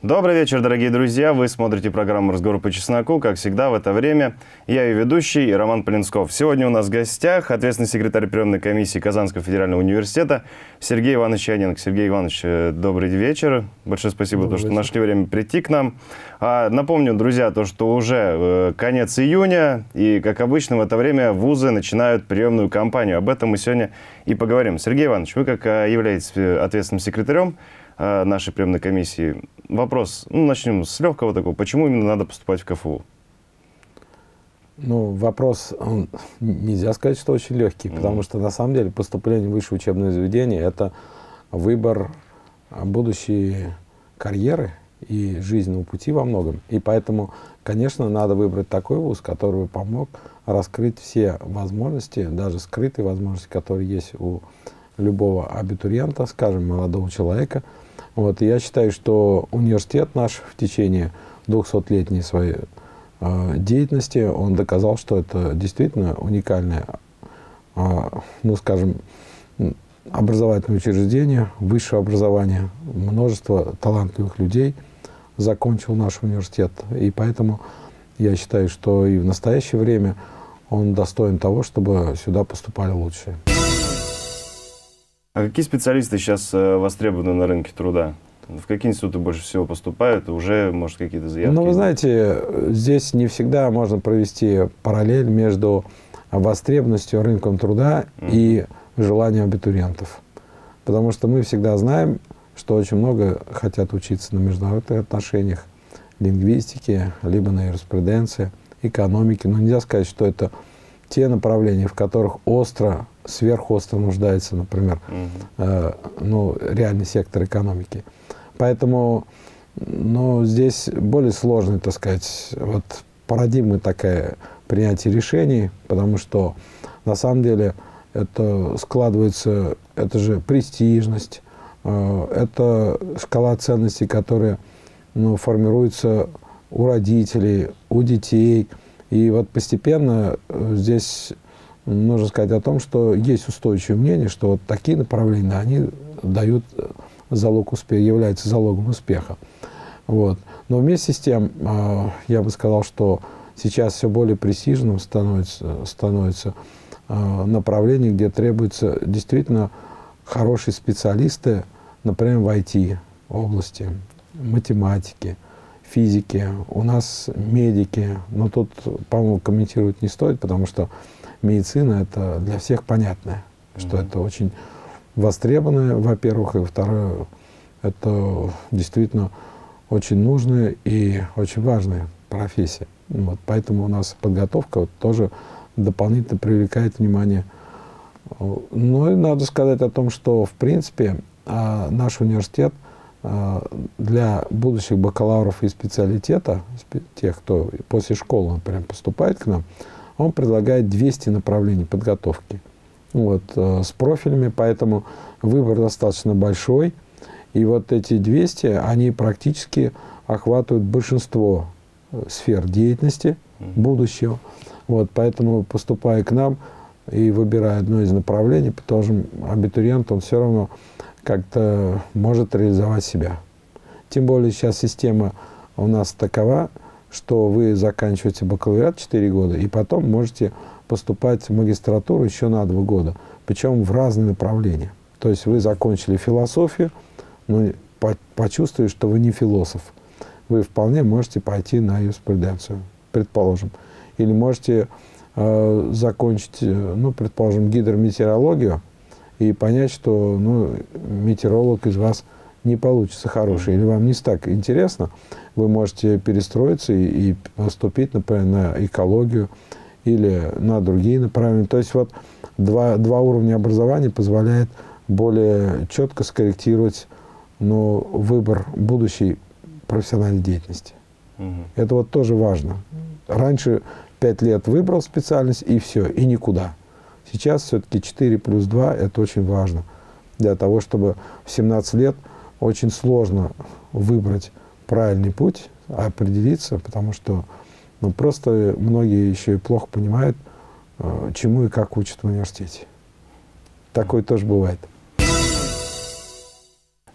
Добрый вечер, дорогие друзья. Вы смотрите программу «Разговор по чесноку». Как всегда, в это время я ее ведущий Роман Полинсков. Сегодня у нас в гостях ответственный секретарь приемной комиссии Казанского федерального университета Сергей Иванович Яненко. Сергей Иванович, добрый вечер. Большое спасибо, что нашли время прийти к нам. Напомню, друзья, что уже конец июня, и, как обычно, в это время вузы начинают приемную кампанию. Об этом мы сегодня и поговорим. Сергей Иванович, вы, как являетесь ответственным секретарем нашей приемной комиссии, вопрос, начнем с легкого такого. Почему именно надо поступать в КФУ? Вопрос, нельзя сказать, что очень легкий, потому что, на самом деле, поступление в высшее учебное заведение – это выбор будущей карьеры и жизненного пути во многом. И поэтому, конечно, надо выбрать такой вуз, который помог раскрыть все возможности, даже скрытые возможности, которые есть у любого абитуриента, скажем, молодого человека. И я считаю, что университет наш в течение 200-летней своей деятельности, он доказал, что это действительно уникальное, скажем, образовательное учреждение, высшее образование, множество талантливых людей закончил наш университет. И поэтому я считаю, что и в настоящее время он достоин того, чтобы сюда поступали лучшие. А какие специалисты сейчас востребованы на рынке труда? В какие институты больше всего поступают? Уже, может, какие-то заявки? Вы знаете, здесь не всегда можно провести параллель между востребованностью рынком труда и желанием абитуриентов. Потому что мы всегда знаем, что очень много хотят учиться на международных отношениях, лингвистике, либо на юриспруденции, экономике. Но нельзя сказать, что это те направления, в которых сверхостро нуждается, например, реальный сектор экономики. Поэтому здесь более сложная, так сказать, парадигма такая принятия решений, потому что на самом деле это складывается, это же престижность, это шкала ценностей, которая формируется у родителей, у детей. И постепенно здесь нужно сказать о том, что есть устойчивое мнение, что такие направления, они дают залог успеха, являются залогом успеха. Но вместе с тем, я бы сказал, что сейчас все более престижным становится направление, где требуются действительно хорошие специалисты, например, в IT-области, математики, физики, у нас медики, но тут, по-моему, комментировать не стоит, потому что медицина – это для всех понятно, что это очень востребованное, во-первых, и во-вторых, это действительно очень нужная и очень важная профессия. Поэтому у нас подготовка тоже дополнительно привлекает внимание. И надо сказать о том, что, в принципе, наш университет для будущих бакалавров и специалитета, тех, кто после школы, например, поступает к нам, он предлагает 200 направлений подготовки с профилями, поэтому выбор достаточно большой. И эти 200, они практически охватывают большинство сфер деятельности будущего. Поэтому, поступая к нам и выбирая одно из направлений, потому что абитуриент, он все равно как-то может реализовать себя. Тем более сейчас система у нас такова, что вы заканчиваете бакалавриат 4 года, и потом можете поступать в магистратуру еще на 2 года, причем в разные направления. То есть вы закончили философию, но почувствовали, что вы не философ. Вы вполне можете пойти на юриспруденцию, предположим. Или можете закончить, предположим, гидрометеорологию и понять, что метеоролог из вас не получится хороший, или вам не так интересно, вы можете перестроиться и поступить, например, на экологию или на другие направления. То есть два уровня образования позволяет более четко скорректировать выбор будущей профессиональной деятельности. Это тоже важно. Раньше 5 лет выбрал специальность и все, и никуда. Сейчас все-таки 4+2 это очень важно. Для того, чтобы в 17 лет очень сложно выбрать правильный путь, определиться, потому что просто многие еще и плохо понимают, чему и как учат в университете. Такое тоже бывает.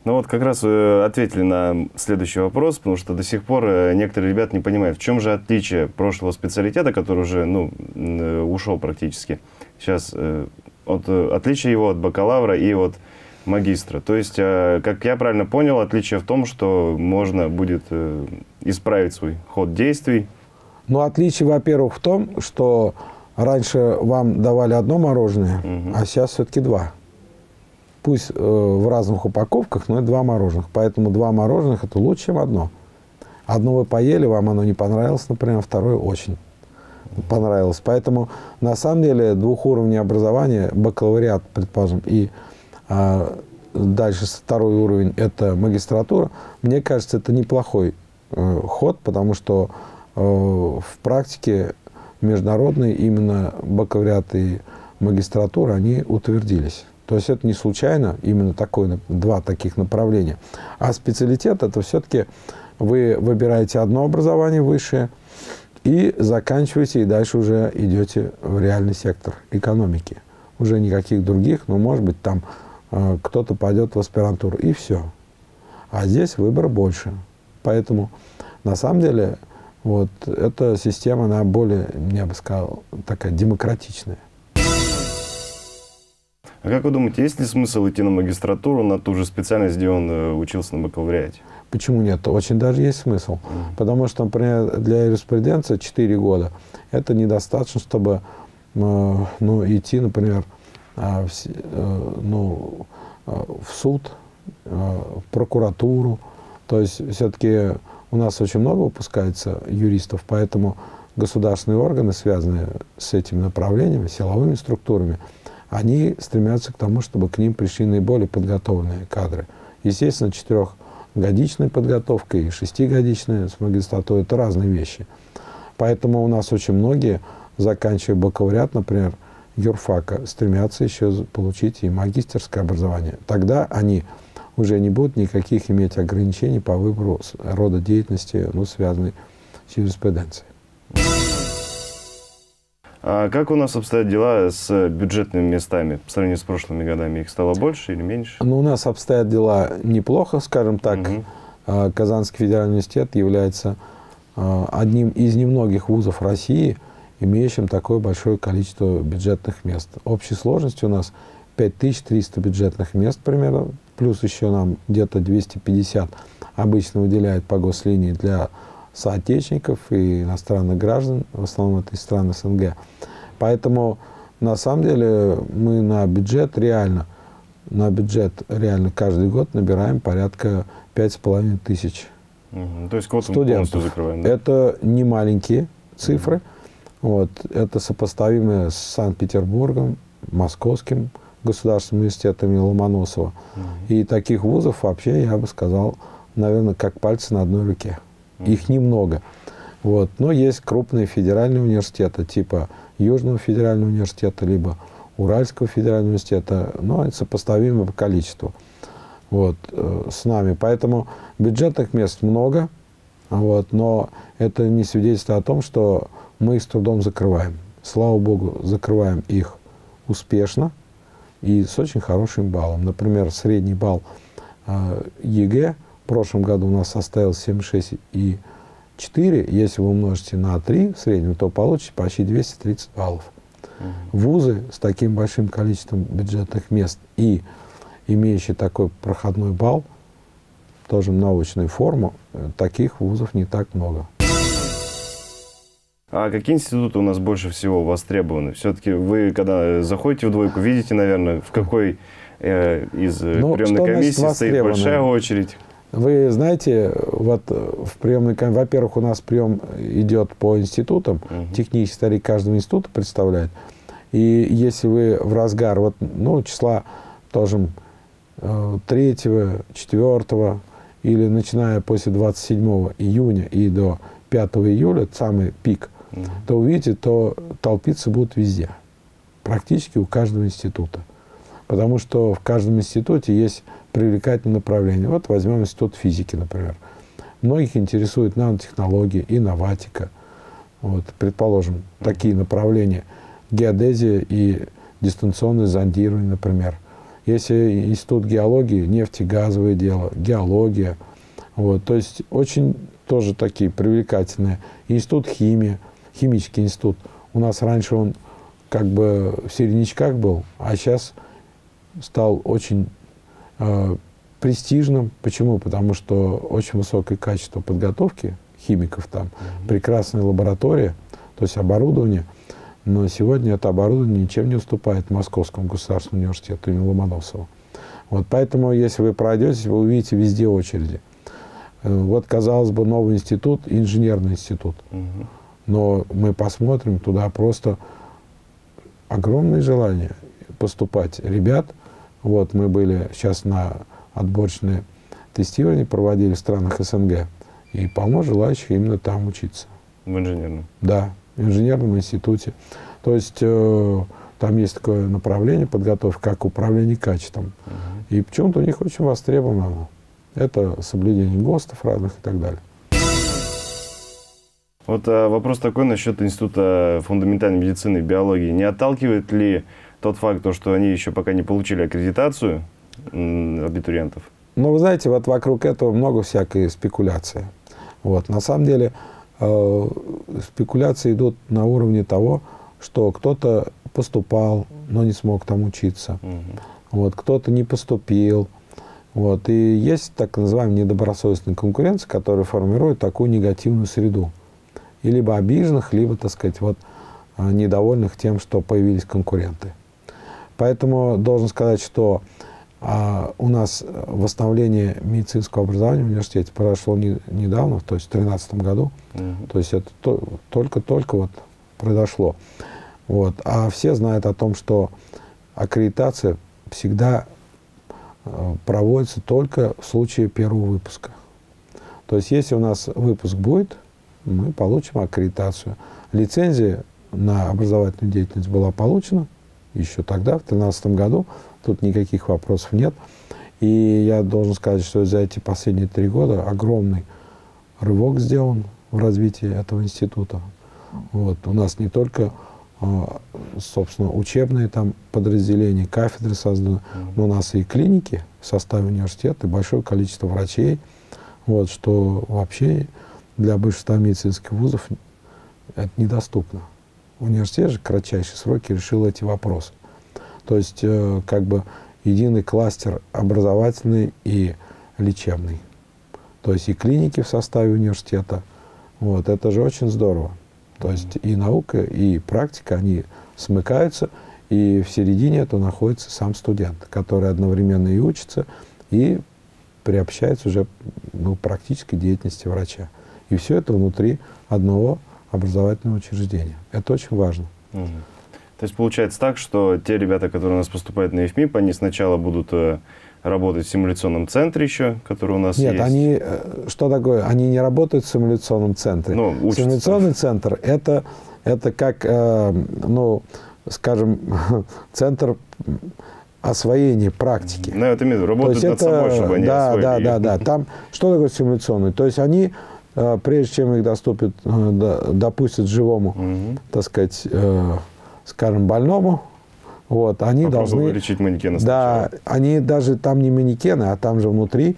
Ну вот как раз вы ответили на следующий вопрос, потому что до сих пор некоторые ребята не понимают, в чем же отличие прошлого специалитета, который уже ушел практически, сейчас, отличие его от бакалавра и от магистра. То есть, как я правильно понял, отличие в том, что можно будет исправить свой ход действий. Ну, отличие, во-первых, в том, что раньше вам давали одно мороженое, а сейчас все-таки два. Пусть в разных упаковках, но это два мороженых. Поэтому два мороженых – это лучше, чем одно. Одно вы поели, вам оно не понравилось, например, второе очень понравилось. Поэтому, на самом деле, двухуровневое образование, бакалавриат, предположим, и дальше второй уровень – это магистратура. Мне кажется, это неплохой ход, потому что в практике международной именно бакалавриат и магистратура, они утвердились. То есть это не случайно, именно два таких направления. А специалитет – это все-таки вы выбираете одно образование высшее и заканчиваете, и дальше уже идете в реальный сектор экономики. Уже никаких других, но, может быть, там кто-то пойдет в аспирантуру, и все. А здесь выбор больше. Поэтому, на самом деле, вот эта система, она более, я бы сказал, такая демократичная. А как вы думаете, есть ли смысл идти на магистратуру, на ту же специальность, где он учился на бакалавриате? Почему нет? Очень даже есть смысл. Потому что, например, для юриспруденции 4 года это недостаточно, чтобы идти, например, в суд, в прокуратуру. То есть все-таки у нас очень много выпускается юристов, поэтому государственные органы, связанные с этими направлениями, силовыми структурами, они стремятся к тому, чтобы к ним пришли наиболее подготовленные кадры. Естественно, 4-годичная подготовка и 6-годичная с магистратурой – это разные вещи. Поэтому у нас очень многие, заканчивая бакалавриат, например, юрфака, стремятся еще получить и магистерское образование. Тогда они уже не будут никаких иметь ограничений по выбору рода деятельности, связанной с юриспруденцией. А как у нас обстоят дела с бюджетными местами по сравнению с прошлыми годами? Их стало больше или меньше? У нас обстоят дела неплохо, скажем так. Казанский федеральный университет является одним из немногих вузов России, имеющим такое большое количество бюджетных мест. Общей сложностью у нас 5300 бюджетных мест примерно, плюс еще нам где-то 250 обычно выделяют по гослинии для соотечественников и иностранных граждан, в основном это из стран СНГ. Поэтому, на самом деле, мы на бюджет реально каждый год набираем порядка 5500 То есть квоту студентов. Закрываем, да? Это не маленькие цифры. Вот. Это сопоставимо с Санкт-Петербургом, Московским государственным университетом имени Ломоносова. И таких вузов вообще, я бы сказал, наверное, как пальцы на одной руке. Их немного. Вот. Но есть крупные федеральные университеты, типа Южного федерального университета, либо Уральского федерального университета, но это сопоставимо по количеству с нами. Поэтому бюджетных мест много, но это не свидетельствует о том, что мы их с трудом закрываем. Слава богу, закрываем их успешно и с очень хорошим баллом. Например, средний балл ЕГЭ в прошлом году у нас составил 76,4. Если вы умножите на 3 в среднем, то получите почти 230 баллов. Вузы с таким большим количеством бюджетных мест и имеющие такой проходной балл, тоже научную форму, таких вузов не так много. А какие институты у нас больше всего востребованы? Все-таки вы, когда заходите в двойку, видите, наверное, в какой из приемной комиссии стоит большая очередь? Вы знаете, в приемной комиссии, во-первых, у нас прием идет по институтам, технический старик каждого института представляет. И если вы в разгар, числа тоже 3, 4 или начиная после 27 июня и до 5 июля, это самый пик, то увидите, то толпиться будут везде, практически у каждого института. Потому что в каждом институте есть привлекательное направление. Вот возьмем институт физики, например. Многих интересует нанотехнологии, инноватика. Предположим, такие направления. Геодезия и дистанционное зондирование, например. Если институт геологии, нефтегазовое дело, геология. Вот, то есть очень тоже такие привлекательные. Институт химии, химический институт. У нас раньше он как бы в середнячках был, а сейчас стал очень престижным. Почему? Потому что очень высокое качество подготовки химиков там, прекрасная лаборатория, то есть оборудование. Но сегодня это оборудование ничем не уступает Московскому государственному университету имени Ломоносова. Вот поэтому, если вы пройдете, вы увидите везде очереди. Вот, казалось бы, новый институт, инженерный институт. Но мы посмотрим, туда просто огромное желание поступать ребят. Вот, мы были сейчас на отборочное тестирование, проводили в странах СНГ. И полно желающих именно там учиться. В инженерном? Да, в инженерном институте. То есть там есть такое направление подготовки, как управление качеством. И почему-то у них очень востребовано. Это соблюдение ГОСТов разных и так далее. Вот вопрос такой насчет Института фундаментальной медицины и биологии. Не отталкивает ли тот факт, что они еще пока не получили аккредитацию абитуриентов? Ну, вы знаете, вот вокруг этого много всякой спекуляции. Вот. На самом деле спекуляции идут на уровне того, что кто-то поступал, но не смог там учиться. Вот. Кто-то не поступил. Вот. И есть так называемая недобросовестная конкуренция, которая формирует такую негативную среду. И либо обиженных, либо, так сказать, вот, недовольных тем, что появились конкуренты. Поэтому должен сказать, что у нас восстановление медицинского образования в университете произошло недавно, то есть в 2013 году. То есть это только-только вот произошло. Вот. А все знают о том, что аккредитация всегда проводится только в случае первого выпуска. То есть если у нас выпуск будет, мы получим аккредитацию. Лицензия на образовательную деятельность была получена еще тогда, в 2013 году. Тут никаких вопросов нет. И я должен сказать, что за эти последние 3 года огромный рывок сделан в развитии этого института. Вот. У нас не только, собственно, учебные там подразделения, кафедры созданы, но у нас и клиники в составе университета, и большое количество врачей, вот, что вообще для большинства медицинских вузов это недоступно. Университет же в кратчайшие сроки решил эти вопросы. То есть, как бы, единый кластер образовательный и лечебный. То есть, и клиники в составе университета. Вот, это же очень здорово. То есть, и наука, и практика, они смыкаются, и в середине этого находится сам студент, который одновременно и учится, и приобщается уже к практической деятельности врача. И все это внутри одного образовательного учреждения. Это очень важно. То есть получается так, что те ребята, которые у нас поступают на ИФМИП, они сначала будут работать в симуляционном центре еще, который у нас есть? Нет, они, что такое? Они не работают в симуляционном центре. Ну, симуляционный центр это как, ну, скажем, центр освоения практики. Ну, это работают над собой, чтобы они освоили. Да. Там, что такое симуляционный? То есть они, прежде чем их допустят живому, так сказать, скажем, больному, вот, они должны... вылечить манекена сначала. Да, они даже там не манекены, а там же внутри,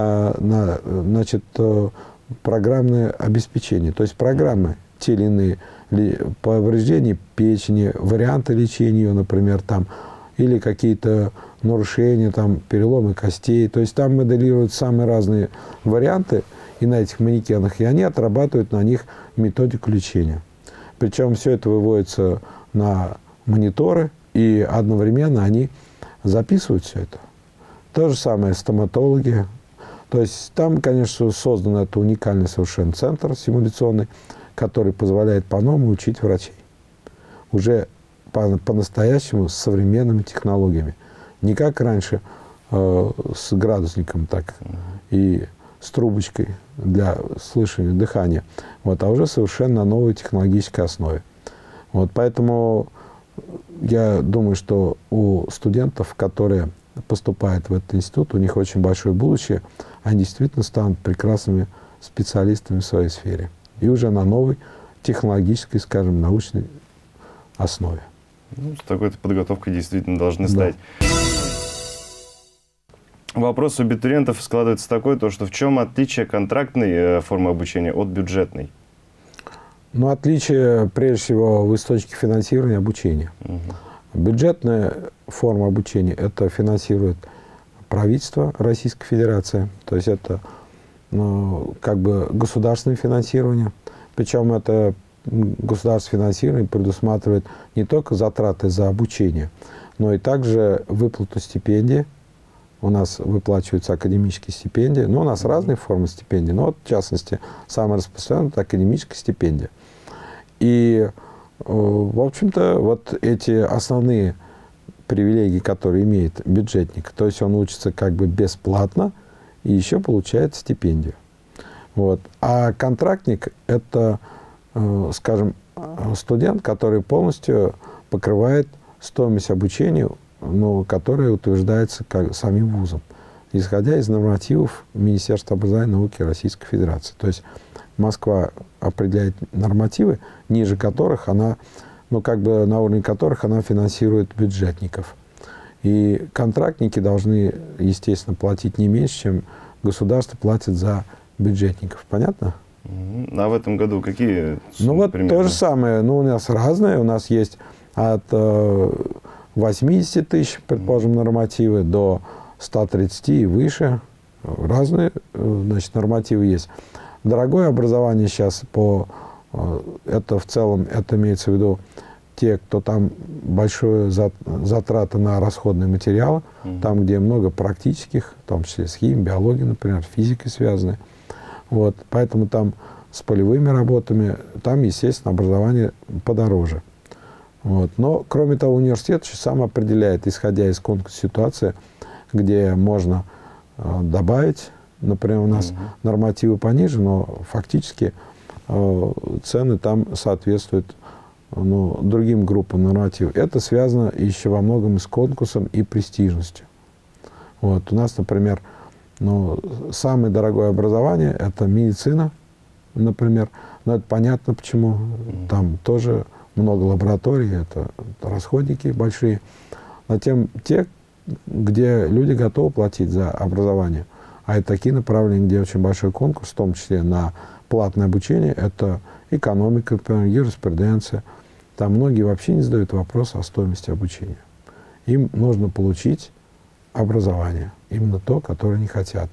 значит, программное обеспечение. То есть программы те или иные повреждения печени, варианты лечения ее, например, там, или какие-то нарушения, там, переломы костей. То есть там моделируют самые разные варианты и на этих манекенах, и они отрабатывают на них методику лечения. Причем все это выводится на мониторы, и одновременно они записывают все это. То же самое стоматологи. То есть там, конечно, создан это уникальный совершенно центр симуляционный, который позволяет по-новому учить врачей. Уже по-настоящему с современными технологиями. Не как раньше с градусником, так и с трубочкой для слышания, дыхания, вот, а уже совершенно на новой технологической основе. Вот, поэтому я думаю, что у студентов, которые поступают в этот институт, у них очень большое будущее, они действительно станут прекрасными специалистами в своей сфере. И уже на новой технологической, скажем, научной основе. Ну, с такой-то подготовкой действительно должны стать. Вопрос у абитуриентов складывается такой, то, что в чем отличие контрактной формы обучения от бюджетной? Ну, отличие, прежде всего, в источнике финансирования обучения. Бюджетная форма обучения – это финансирует правительство Российской Федерации, то есть это как бы государственное финансирование. Причем это государственное финансирование предусматривает не только затраты за обучение, но и также выплату стипендий. У нас выплачиваются академические стипендии. Ну, у нас разные формы стипендий, но вот, в частности, самая распространенная – это академическая стипендия. И, в общем-то, вот эти основные привилегии, которые имеет бюджетник, то есть он учится как бы бесплатно и еще получает стипендию. Вот. А контрактник – это, скажем, студент, который полностью покрывает стоимость обучения, но которая утверждается самим вузом, исходя из нормативов Министерства образования и науки Российской Федерации. То есть Москва определяет нормативы, ниже которых она, ну, как бы на уровне которых она финансирует бюджетников. И контрактники должны, естественно, платить не меньше, чем государство платит за бюджетников. Понятно? А в этом году какие суммы, ну, вот примерно? То же самое. Ну, у нас разные. У нас есть от 80 тысяч, предположим, нормативы, до 130 и выше. Разные, значит, нормативы есть. Дорогое образование сейчас это в целом, это имеется в виду те, кто там большие затраты на расходные материалы, там, где много практических, в том числе с химией, биологией, например, физикой связаны. Вот, поэтому там с полевыми работами, там, естественно, образование подороже. Вот. Но, кроме того, университет сам определяет, исходя из конкурсной ситуации, где можно добавить. Например, у нас нормативы пониже, но фактически цены там соответствуют другим группам нормативов. Это связано еще во многом и с конкурсом и престижностью. Вот. У нас, например, самое дорогое образование – это медицина, например. Но это понятно почему. Там тоже много лабораторий, это расходники большие. Но те, где люди готовы платить за образование, а это такие направления, где очень большой конкурс, в том числе на платное обучение, это экономика, например, юриспруденция. Там многие вообще не задают вопрос о стоимости обучения. Им нужно получить образование, именно то, которое они хотят.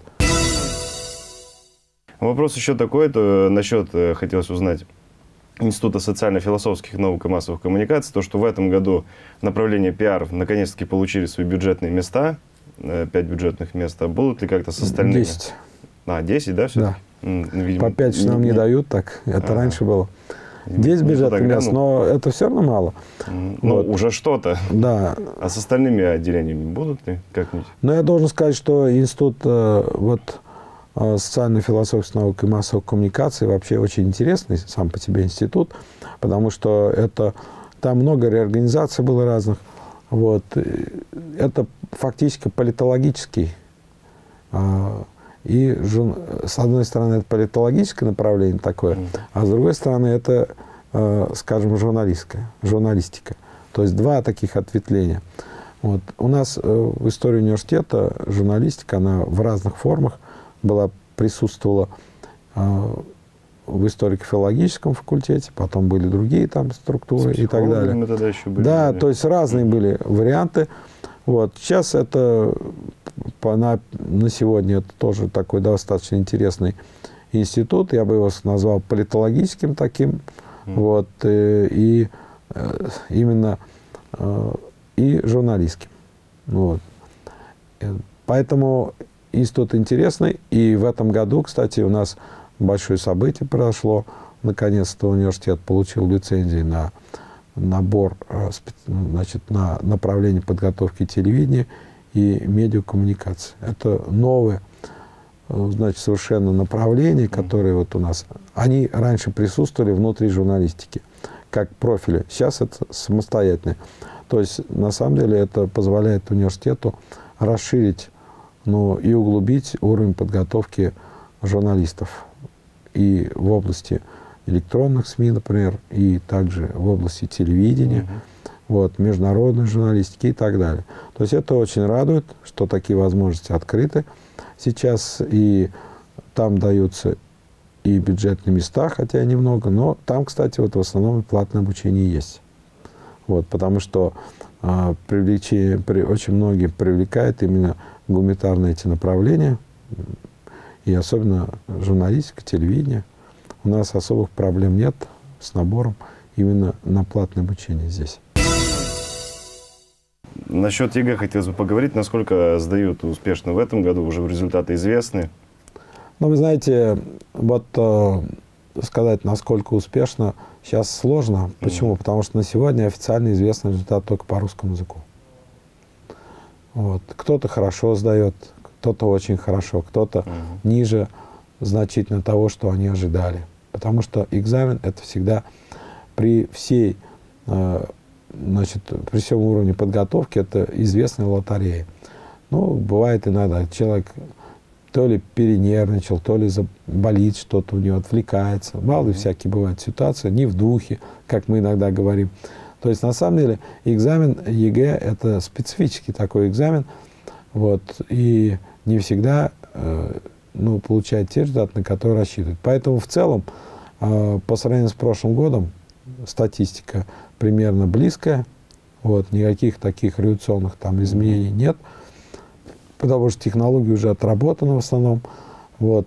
Вопрос еще такой, то насчет, хотелось узнать, Института социально-философских наук и массовых коммуникаций, то, что в этом году направление пиар наконец-таки получили свои бюджетные места, 5 бюджетных мест, а будут ли как-то с остальными? 10. 10, да, все-таки? Да. Видимо, по 5 нам не дают, так это раньше было. 10 бюджетных мест, но это все равно мало. Ну, вот. Уже что-то. Да. А с остальными отделениями будут ли как-нибудь? Но я должен сказать, что Институт социально-философских наук и массовых коммуникаций вообще очень интересный сам по себе институт, потому что там много реорганизаций было разных. Вот. Это фактически политологический. И с одной стороны, это политологическое направление такое, а с другой стороны, это, скажем, журналистика. То есть два таких ответвления. Вот. У нас в истории университета журналистика, она в разных формах присутствовала в историко-филологическом факультете, потом были другие там структуры и так далее. Мы тогда еще были, да, то есть разные были варианты. Вот. Сейчас это на сегодня это тоже такой достаточно интересный институт. Я бы его назвал политологическим таким. Вот, и именно и журналистским. Вот. Поэтому институт интересный. И в этом году, кстати, у нас большое событие произошло. Наконец-то университет получил лицензии на набор, значит, на направление подготовки телевидения и медиакоммуникации. Это новое, значит, совершенно направление, которые вот у нас, они раньше присутствовали внутри журналистики, как профили. Сейчас это самостоятельное. То есть, на самом деле, это позволяет университету расширить, и углубить уровень подготовки журналистов и в области электронных СМИ, например, и также в области телевидения. вот, международной журналистики и так далее. То есть это очень радует, что такие возможности открыты сейчас, и там даются и бюджетные места, хотя и немного, но там, кстати, вот в основном платное обучение есть. Вот, потому что очень многие привлекают именно гуманитарные эти направления, и особенно журналистика, телевидение. У нас особых проблем нет с набором именно на платное обучение здесь. Насчет ЕГЭ хотелось бы поговорить. Насколько сдают успешно в этом году? Уже результаты известны? Ну, вы знаете, вот сказать, насколько успешно, сейчас сложно. Почему? Потому что на сегодня официально известный результат только по русскому языку. Вот. Кто-то хорошо сдает, кто-то очень хорошо, кто-то ниже значительно того, что они ожидали. Потому что экзамен – это всегда при всей, значит, при всем уровне подготовки, это известная лотерея. Ну, бывает иногда, человек то ли перенервничал, то ли болит что-то у него, отвлекается. Мало ли всякие бывают ситуации, не в духе, как мы иногда говорим. То есть, на самом деле, экзамен ЕГЭ – это специфический такой экзамен, вот, и не всегда ну, получает те результаты, на которые рассчитывают. Поэтому, в целом, по сравнению с прошлым годом, статистика примерно близкая, вот, никаких таких революционных там изменений нет, потому что технология уже отработана в основном. Вот,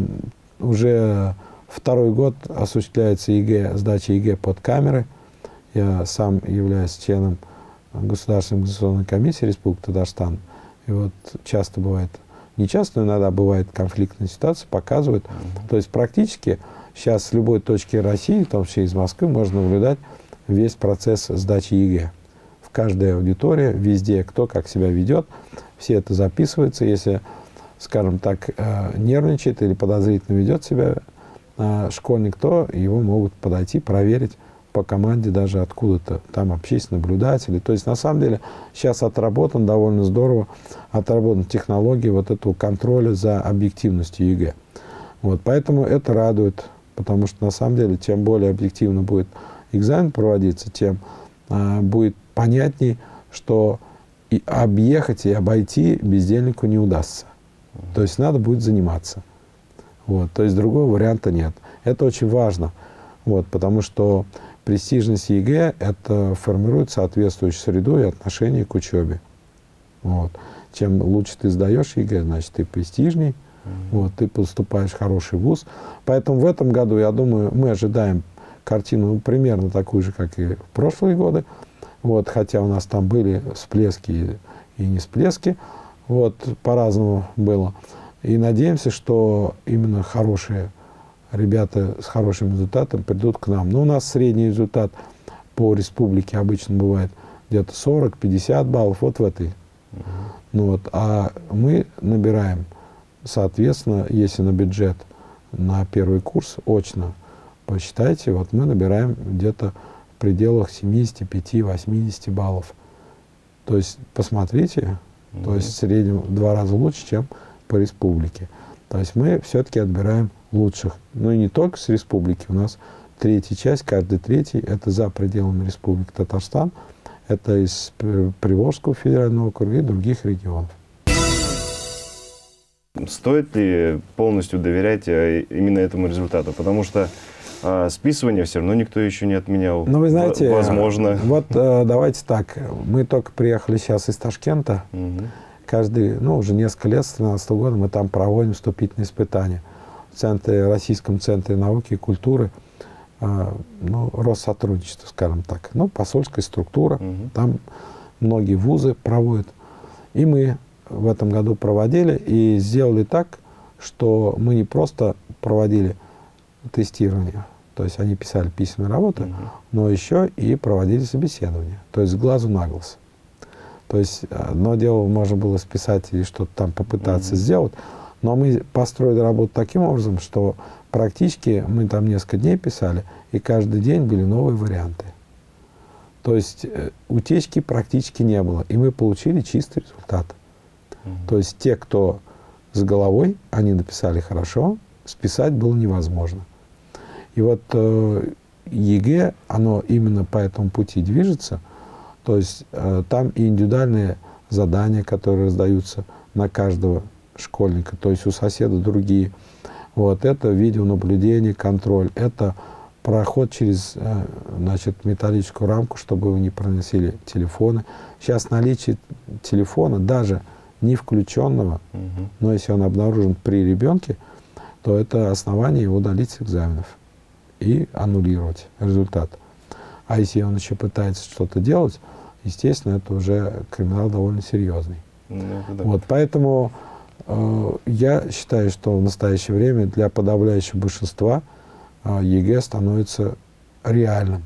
уже второй год осуществляется ЕГЭ, сдача ЕГЭ под камеры. Я сам являюсь членом Государственной экзаменационной комиссии Республики Татарстан. И вот часто бывает, не часто, но иногда бывает конфликтная ситуация, показывают. То есть практически сейчас с любой точки России, в том числе из Москвы, можно наблюдать весь процесс сдачи ЕГЭ. В каждой аудитории, везде, кто как себя ведет, все это записывается. Если, скажем так, нервничает или подозрительно ведет себя школьник, то его могут подойти, проверить по команде даже откуда-то. Там общественные наблюдатели. То есть, на самом деле, сейчас отработан довольно здорово, отработана технология вот этого контроля за объективностью ЕГЭ. Вот, поэтому это радует, потому что, на самом деле, чем более объективно будет экзамен проводиться, тем будет понятней, что и объехать и обойти бездельнику не удастся. То есть надо будет заниматься. Вот, то есть другого варианта нет. Это очень важно, вот, потому что престижность ЕГЭ – это формирует соответствующую среду и отношение к учебе. Вот. Чем лучше ты сдаешь ЕГЭ, значит, ты престижней, вот, ты поступаешь в хороший вуз. Поэтому в этом году, я думаю, мы ожидаем картину примерно такую же, как и в прошлые годы. Вот, хотя у нас там были всплески и не всплески, вот, по-разному было. И надеемся, что именно хорошие ребята с хорошим результатом придут к нам. Но у нас средний результат по республике обычно бывает где-то 40-50 баллов, вот в этой. Ну, вот, а мы набираем, соответственно, если на бюджет на первый курс очно, посчитайте, вот мы набираем где-то в пределах 75-80 баллов. То есть, посмотрите, то есть в среднем в 2 раза лучше, чем по республике. То есть мы все-таки отбираем лучших. Ну и не только с республики. У нас третья часть, каждый третий, это за пределами Республики Татарстан. Это из Приволжского федерального округа и других регионов. Стоит ли полностью доверять именно этому результату? Потому что списывание все равно никто еще не отменял. Ну, вы знаете, возможно. Вот давайте так. Мы только приехали сейчас из Ташкента. Каждый, ну, уже несколько лет, с 2013 года, мы там проводим вступительные испытания. В Российском центре науки и культуры, ну, Россотрудничество, скажем так. Ну, посольская структура. Там многие вузы проводят. И мы в этом году проводили и сделали так, что мы не просто проводили тестирование, то есть они писали письменные работы, но еще и проводили собеседование, то есть с глазу на глаз. То есть одно дело можно было списать и что-то там попытаться сделать, но мы построили работу таким образом, что практически мы там несколько дней писали, и каждый день были новые варианты. То есть утечки практически не было, и мы получили чистый результат. То есть те, кто с головой, они написали хорошо, списать было невозможно. И вот ЕГЭ, оно именно по этому пути движется. То есть там и индивидуальные задания, которые раздаются на каждого школьника, то есть у соседа другие. Вот, это видеонаблюдение, контроль, это проход через значит, металлическую рамку, чтобы вы не проносили телефоны. Сейчас наличие телефона, даже не включенного, но если он обнаружен при ребенке, то это основание его удалить с экзаменов и аннулировать результат. А если он еще пытается что-то делать, естественно, это уже криминал довольно серьезный. Вот, поэтому я считаю, что в настоящее время для подавляющего большинства ЕГЭ становится реальным,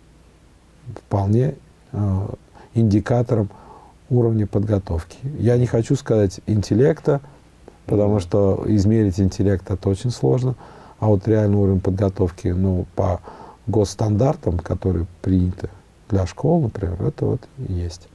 вполне индикатором уровня подготовки. Я не хочу сказать интеллекта, потому что измерить интеллект это очень сложно, а вот реальный уровень подготовки, ну, по госстандартам, которые приняты для школ, например, это вот и есть.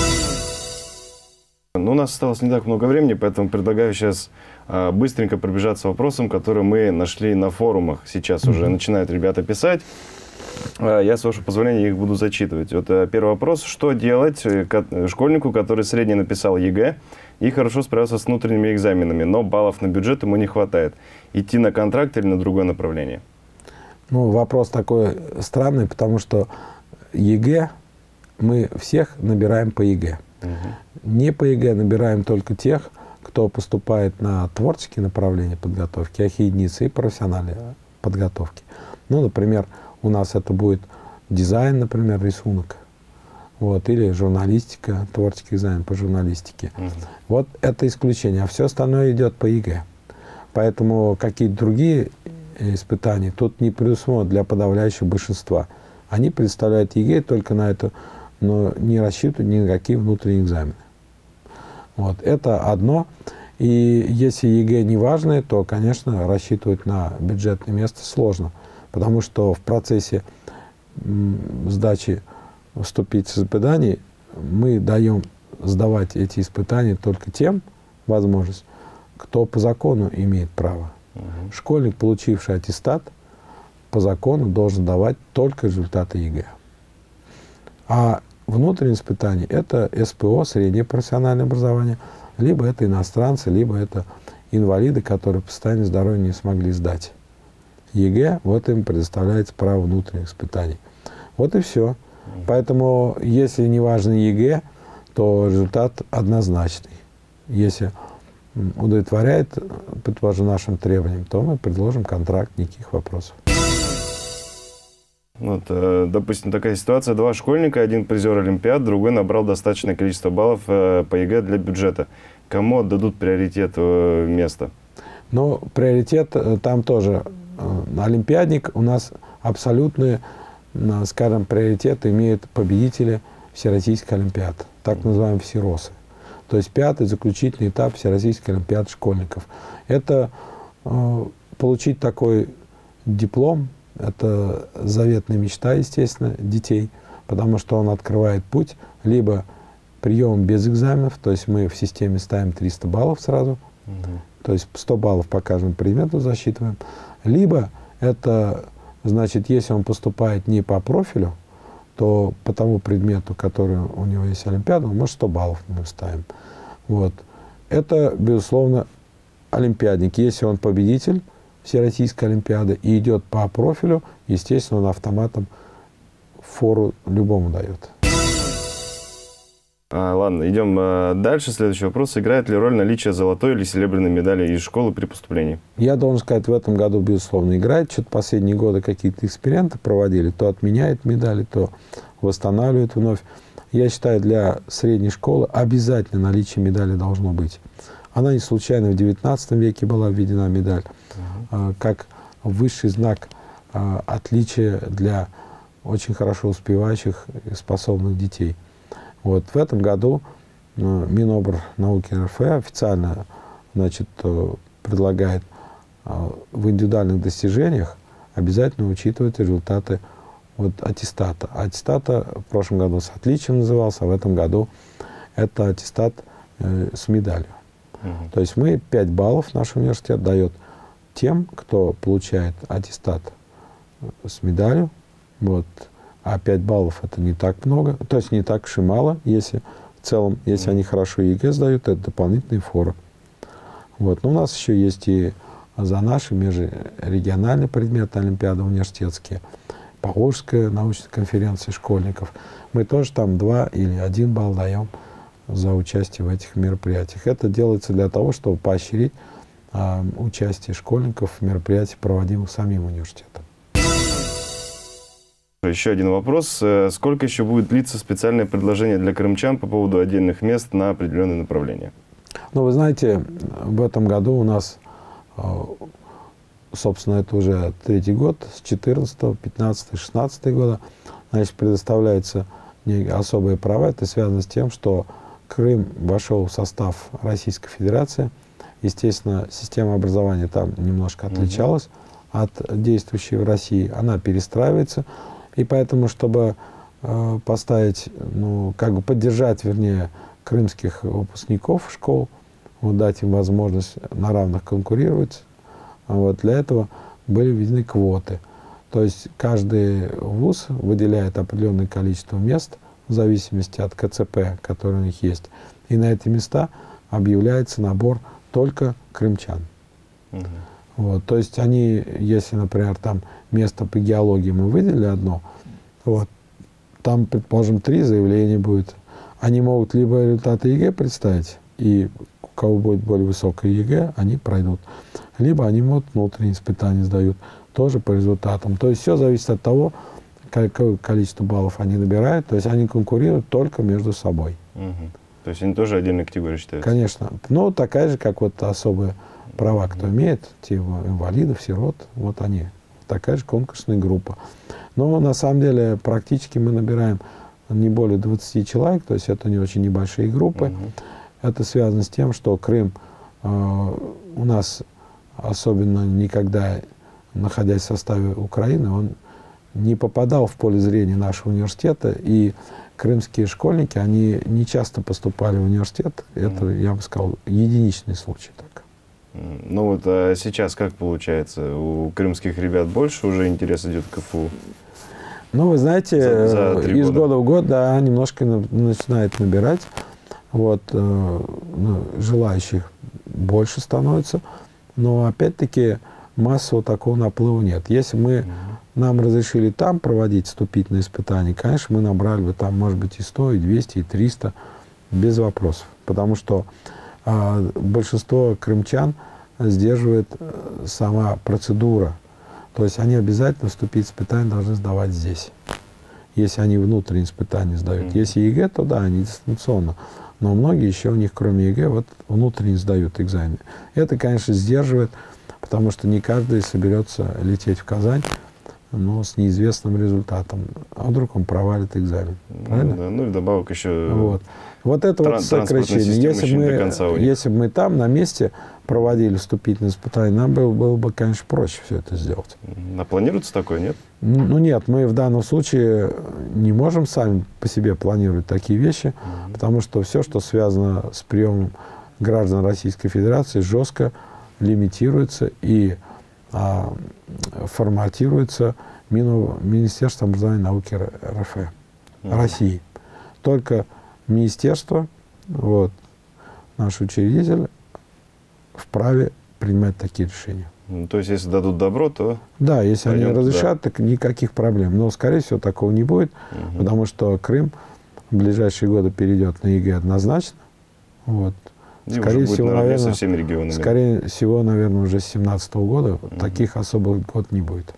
Ну, у нас осталось не так много времени, поэтому предлагаю сейчас быстренько пробежаться вопросом, который мы нашли на форумах. Сейчас уже начинают ребята писать. Я, с вашего позволения, их буду зачитывать. Вот первый вопрос. Что делать школьнику, который средне написал ЕГЭ и хорошо справился с внутренними экзаменами, но баллов на бюджет ему не хватает? Идти на контракт или на другое направление? Ну, вопрос такой странный, потому что ЕГЭ мы всех набираем по ЕГЭ. Не по ЕГЭ набираем только тех, кто поступает на творческие направления подготовки, единицы и профессиональной подготовки. Ну, например, у нас это будет дизайн, например, рисунок, вот, или журналистика, творческий экзамен по журналистике. Вот это исключение, а все остальное идет по ЕГЭ. Поэтому какие-то другие испытания тут не предусмотрены для подавляющего большинства. Они представляют ЕГЭ только на это, но не рассчитывают ни на какие внутренние экзамены. Вот, это одно. И если ЕГЭ не важное, то, конечно, рассчитывать на бюджетное место сложно. Потому что в процессе сдачи вступительных испытаний мы даем сдавать эти испытания только тем, возможность, кто по закону имеет право. Школьник, получивший аттестат, по закону должен давать только результаты ЕГЭ. А внутренние испытания – это СПО, среднее профессиональное образование, либо это иностранцы, либо это инвалиды, которые по состоянию здоровья не смогли сдать ЕГЭ, вот им предоставляется право внутренних испытаний. Вот и все. Поэтому, если не важно ЕГЭ, то результат однозначный. Если удовлетворяет, предположим, нашим требованиям, то мы предложим контракт, никаких вопросов. Вот, допустим, такая ситуация. Два школьника, один призер Олимпиад, другой набрал достаточное количество баллов по ЕГЭ для бюджета. Кому отдадут приоритет места? Ну, приоритет там тоже. Олимпиадник у нас абсолютные, скажем, приоритеты имеют победители Всероссийской Олимпиады, так называемые ВСИРОСы. То есть пятый заключительный этап Всероссийской Олимпиады школьников. Это получить такой диплом, это заветная мечта, естественно, детей, потому что он открывает путь либо прием без экзаменов, то есть мы в системе ставим 300 баллов сразу, то есть 100 баллов по каждому предмету засчитываем, либо это, значит, если он поступает не по профилю, то по тому предмету, который у него есть Олимпиада, он может 100 баллов мы ставим. Вот. Это, безусловно, олимпиадник. Если он победитель Всероссийской Олимпиады и идет по профилю, естественно, он автоматом фору любому дает. Ладно, идем дальше. Следующий вопрос. Играет ли роль наличие золотой или серебряной медали из школы при поступлении? Я должен сказать, в этом году, безусловно, играет. Что-то последние годы какие-то эксперименты проводили. То отменяет медали, то восстанавливает вновь. Я считаю, для средней школы обязательно наличие медали должно быть. Она не случайно в XIX веке была введена медаль, как высший знак отличия для очень хорошо успевающих и способных детей. Вот в этом году Минобрнауки РФ официально, значит, предлагает в индивидуальных достижениях обязательно учитывать результаты вот аттестата. Аттестата в прошлом году с отличием назывался, а в этом году это аттестат с медалью. То есть мы 5 баллов наш университет дает тем, кто получает аттестат с медалью, вот, А 5 баллов это не так много, то есть не так уж и мало, если в целом, если они хорошо ЕГЭ сдают, это дополнительные форы. Вот. Но у нас еще есть и за наши межрегиональные предметы олимпиады университетские, Поволжская научная конференция школьников. Мы тоже там 2 или 1 балл даем за участие в этих мероприятиях. Это делается для того, чтобы поощрить участие школьников в мероприятиях, проводимых самим университетом. Еще один вопрос. Сколько еще будет длиться специальное предложение для крымчан по поводу отдельных мест на определенные направления? Ну, вы знаете, в этом году у нас, собственно, это уже 3-й год, с 14, 15, 16 года, значит, предоставляются особые права. Это связано с тем, что Крым вошел в состав Российской Федерации. Естественно, система образования там немножко отличалась от действующей в России. Она перестраивается. И поэтому, чтобы поставить, ну, как бы поддержать, вернее, крымских выпускников школ, вот, дать им возможность на равных конкурировать, вот, для этого были введены квоты. То есть каждый вуз выделяет определенное количество мест в зависимости от КЦП, который у них есть. И на эти места объявляется набор только крымчан. Вот, то есть они, если, например, там место по геологии мы выделили одно, вот, там, предположим, 3 заявления будет. Они могут либо результаты ЕГЭ представить, и у кого будет более высокое ЕГЭ, они пройдут. Либо они могут внутренние испытания сдают, тоже по результатам. То есть все зависит от того, какое количество баллов они набирают. То есть они конкурируют только между собой. То есть они тоже отдельной категорией считаются? Конечно. Ну, такая же, как вот особые права, кто имеет, те инвалидов, сирот, вот они. Такая же конкурсная группа. Но на самом деле практически мы набираем не более 20 человек, то есть это не очень небольшие группы. Это связано с тем, что Крым у нас, особенно никогда находясь в составе Украины, он не попадал в поле зрения нашего университета, и крымские школьники, они не часто поступали в университет. Это, я бы сказал, единичный случай так. Ну вот, а сейчас как получается? У крымских ребят больше уже интерес идет к КФУ? Ну, вы знаете, из года в год, да, немножко начинает набирать. Вот, желающих больше становится. Но, опять-таки, массового такого наплыва нет. Если нам разрешили там проводить вступительные испытания, конечно, мы набрали бы там, может быть, и 100, и 200, и 300, без вопросов. Потому что большинство крымчан сдерживает сама процедура. То есть они обязательно вступить в испытания должны сдавать здесь. Если они внутренние испытания сдают. Если ЕГЭ, то да, они дистанционно. Но многие еще у них, кроме ЕГЭ, вот внутренне сдают экзамены. Это, конечно, сдерживает, потому что не каждый соберется лететь в Казань, но с неизвестным результатом. А вдруг он провалит экзамен. Правильно? Да, ну и вдобавок еще... Вот это вот сокращение. Если бы мы там на месте проводили вступительные испытания, нам было бы, конечно, проще все это сделать. А планируется такое, нет? Ну нет, мы в данном случае не можем сами по себе планировать такие вещи, потому что все, что связано с приемом граждан Российской Федерации, жестко лимитируется и форматируется Министерством образования и науки РФ, России. Только министерство, вот, наш учредитель, вправе принимать такие решения. То есть, если дадут добро, то... Да, если они разрешат, так никаких проблем. Но, скорее всего, такого не будет, потому что Крым в ближайшие годы перейдет на ЕГЭ однозначно. Вот. Скорее всего, наверное, со всеми регионами. Скорее всего, наверное, уже с 2017 года таких особых год не будет.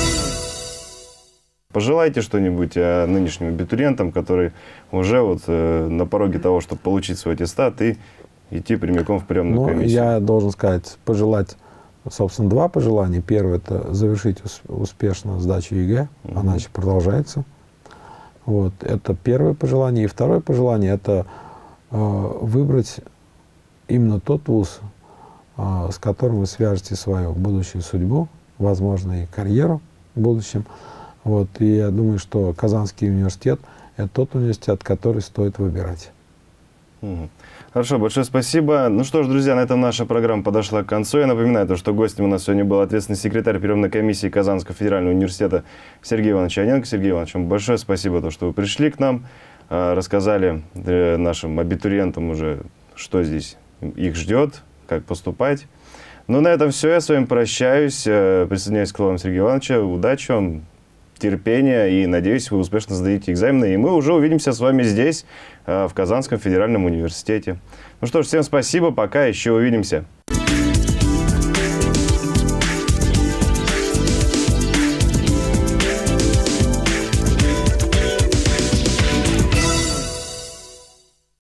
Пожелайте что-нибудь нынешним абитуриентам, которые уже вот на пороге того, чтобы получить свой аттестат и идти прямиком в приемную комиссию. Я должен сказать, пожелать, собственно, 2 пожелания. Первое – это завершить успешно сдачу ЕГЭ, она еще продолжается. Вот, это первое пожелание. И второе пожелание – это выбрать именно тот вуз, с которым вы свяжете свою будущую судьбу, возможно, и карьеру в будущем. Вот, и я думаю, что Казанский университет – это тот университет, который стоит выбирать. Хорошо, большое спасибо. Ну что ж, друзья, на этом наша программа подошла к концу. Я напоминаю, что гостем у нас сегодня был ответственный секретарь приемной комиссии Казанского федерального университета Сергей Иванович Оненко. Сергей Иванович, вам большое спасибо, что вы пришли к нам, рассказали нашим абитуриентам уже, что здесь их ждет, как поступать. Ну, на этом все. Я с вами прощаюсь. Присоединяюсь к словам Сергея Ивановича. Удачи вам, терпения, и, надеюсь, вы успешно сдадите экзамены. И мы уже увидимся с вами здесь, в Казанском федеральном университете. Ну что ж, всем спасибо. Пока. Еще увидимся.